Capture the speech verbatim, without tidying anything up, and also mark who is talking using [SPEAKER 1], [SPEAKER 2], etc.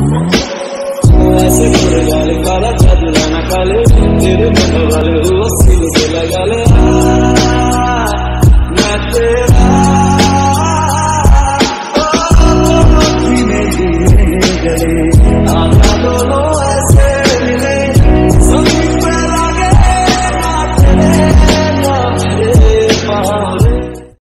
[SPEAKER 1] ऐसे गाल काला चादर ना काले तेरे वाले हुआ सिल के लगा ले।